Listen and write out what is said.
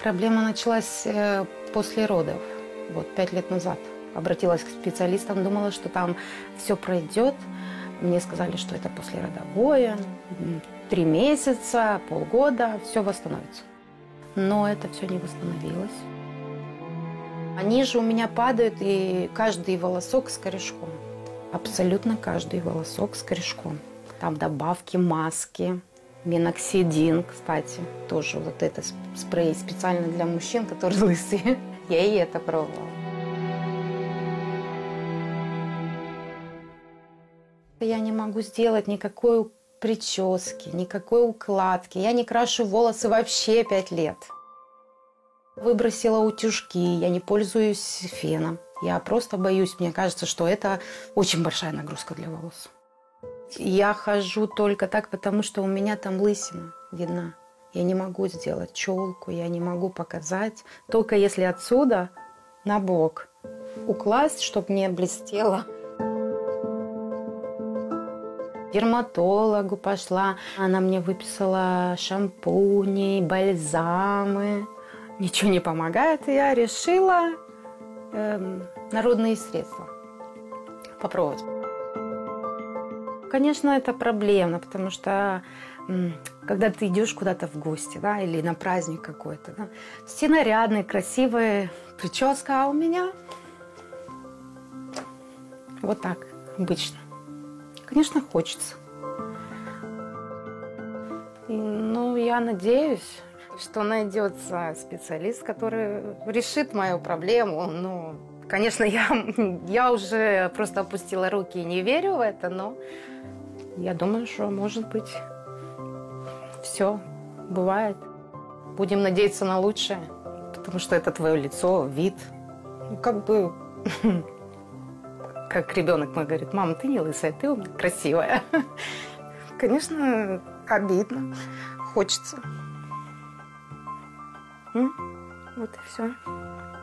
Проблема началась после родов, вот 5 лет назад. Обратилась к специалистам, думала, что там все пройдет. Мне сказали, что это послеродовое, 3 месяца, полгода, все восстановится. Но это все не восстановилось. Они же у меня падают, и каждый волосок с корешком. Абсолютно каждый волосок с корешком. Там добавки, маски, миноксидин, кстати, тоже вот это спрей специально для мужчин, которые лысые. Я и это пробовала. Я не могу сделать никакой прически, никакой укладки. Я не крашу волосы вообще 5 лет. Выбросила утюжки, я не пользуюсь феном. Я просто боюсь, мне кажется, что это очень большая нагрузка для волос. Я хожу только так, потому что у меня там лысина видна. Я не могу сделать челку, я не могу показать. Только если отсюда на бок укласть, чтобы не блестело. К дерматологу пошла. Она мне выписала шампуни, бальзамы. Ничего не помогает. И я решила народные средства попробовать. Конечно, это проблемно, потому что когда ты идешь куда-то в гости, да, или на праздник какой-то, да, все нарядные, красивые, прическа, а у меня вот так обычно. Конечно, хочется. Ну, я надеюсь, что найдется специалист, который решит мою проблему. Ну, конечно, я уже просто опустила руки и не верю в это, но я думаю, что, может быть, все бывает. Будем надеяться на лучшее, потому что это твое лицо, вид. Ну, как бы, как ребенок мой говорит: мама, ты не лысая, ты красивая. Конечно, обидно, хочется. Вот и все.